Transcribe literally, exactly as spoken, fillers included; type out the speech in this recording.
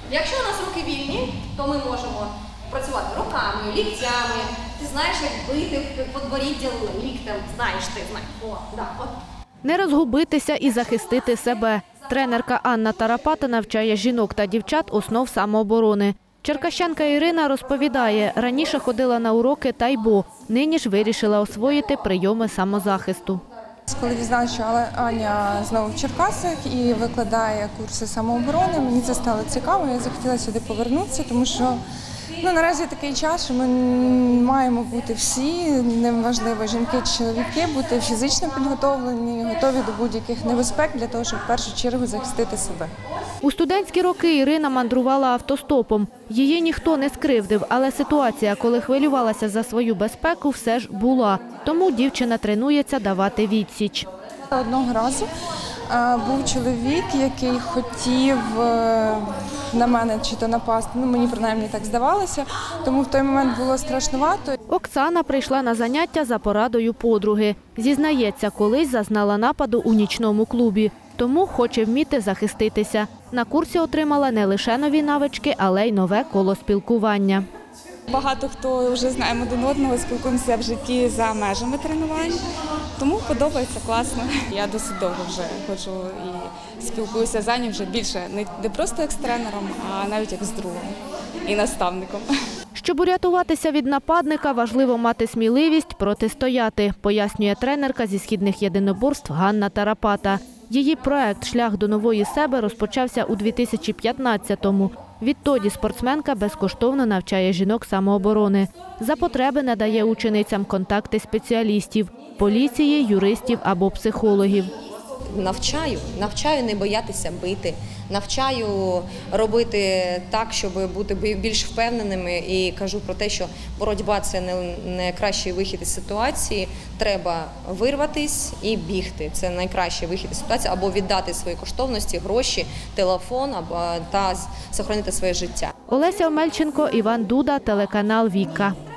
Якщо у нас руки вільні, то ми можемо працювати руками, ліктями. Ти знаєш, як бити подборіддя ліктем. Знаєш ти, знаєш. О, да, от. Не розгубитися і захистити себе. Тренерка Анна Тарапата навчає жінок та дівчат основ самооборони. Черкащанка Ірина розповідає, раніше ходила на уроки тайбо, нині ж вирішила освоїти прийоми самозахисту. Коли дізналася, що Аня знову в Черкасах і викладає курси самооборони, мені це стало цікаво, я захотіла сюди повернутися, тому що ну, наразі такий час, що ми маємо бути всі, неважливо, жінки чи чоловіки, бути фізично підготовлені, готові до будь-яких небезпек для того, щоб в першу чергу захистити себе. У студентські роки Ірина мандрувала автостопом. Її ніхто не скривдив, але ситуація, коли хвилювалася за свою безпеку, все ж була. Тому дівчина тренується давати відсіч. Одного разу був чоловік, який хотів на мене чи то напасти, ну мені принаймні так здавалося, тому в той момент було страшнувато. Оксана прийшла на заняття за порадою подруги. Зізнається, колись зазнала нападу у нічному клубі, тому хоче вміти захиститися. На курсі отримала не лише нові навички, але й нове коло спілкування. Багато хто вже знаємо один одного, спілкуємося в житті за межами тренувань, тому подобається, класно. Я досить довго вже ходжу і спілкуюся з Анею вже більше, не просто як з тренером, а навіть як з другом і наставником. Щоб урятуватися від нападника, важливо мати сміливість протистояти, пояснює тренерка зі східних єдиноборств Ганна Тарапата. Її проект «Шлях до нової себе» розпочався у дві тисячі п'ятнадцятому. Відтоді спортсменка безкоштовно навчає жінок самооборони. За потреби надає ученицям контакти спеціалістів – поліції, юристів або психологів. Навчаю, навчаю не боятися бити, навчаю робити так, щоб бути більш впевненими, і кажу про те, що боротьба – це не найкращий вихід із ситуації, треба вирватися і бігти. Це найкращий вихід із ситуації, або віддати свої коштовності, гроші, телефон та зберегти своє життя. Олеся Омельченко, Іван Дуда, телеканал «Віка».